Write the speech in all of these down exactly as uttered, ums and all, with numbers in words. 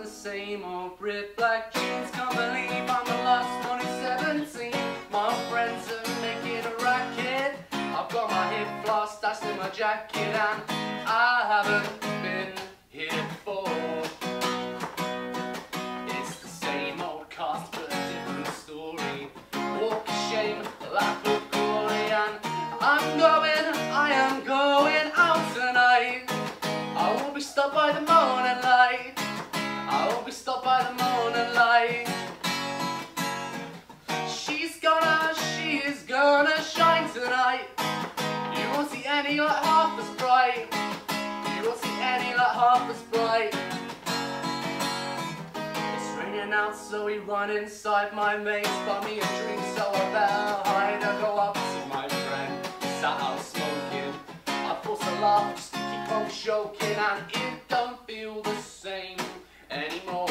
same old ripped black jeans. Can't believe I'm the last one who's seventeen. My friends are making a racket. I've got my hip flask stashed in my jacket, and I haven't been here before. It's the same old cast but a different story. Walk of shame, lack of glory, and I'm going, I am going out tonight. I won't be stopped by the morning light. I won't be stopped by the morning light. She's gonna, she is gonna shine tonight. You won't see any like half as bright. You won't see any like half as bright. It's raining out, so we run inside. My mates buy me a drink, so I better hide. I go up to my friend, sat out smoking. I force a laugh just to keep on joking, and it don't feel the same anymore.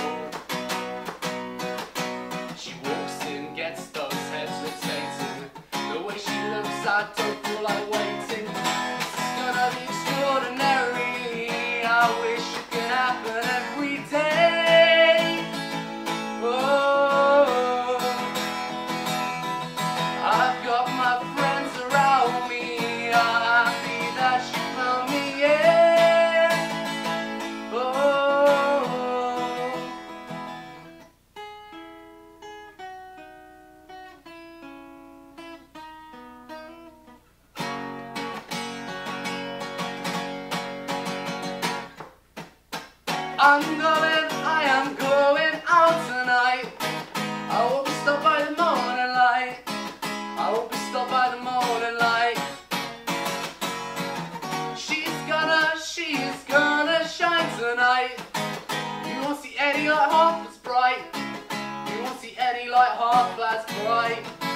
She walks in, gets those heads rotating. The way she looks, I don't feel like waiting. This is gonna be extraordinary. I wish it could happen every day. Oh, I've got my friends around me. I'm happy that she found me, yeah. Oh, I'm going, I am going out tonight. I won't be stopped by the morning light. I won't be stopped by the morning light. She's gonna, she is gonna shine tonight. You won't see any like half as bright. You won't see any like half as bright.